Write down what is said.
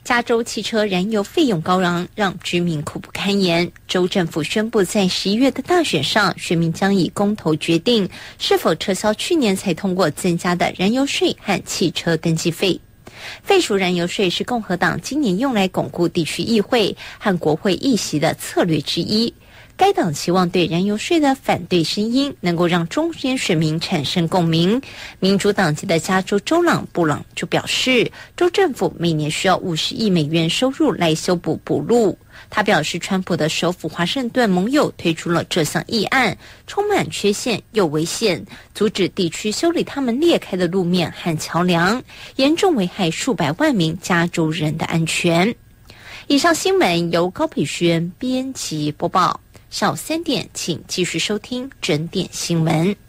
加州汽车燃油费用高昂，让居民苦不堪言。州政府宣布，在11月的大选上，选民将以公投决定是否撤销去年才通过增加的燃油税和汽车登记费。废除燃油税是共和党今年用来巩固地区议会和国会议席的策略之一。该党期望对燃油税的反对声音能够让中间选民产生共鸣。民主党籍的加州州长布朗就表示，州政府每年需要50亿美元收入来修补补路。他表示，川普的首府华盛顿盟友推出了这项议案，充满缺陷又危险，阻止地区修理他们裂开的路面和桥梁，严重危害数百万名加州人的安全。以上新闻由高培轩编辑播报。下午3点，请继续收听整点新闻。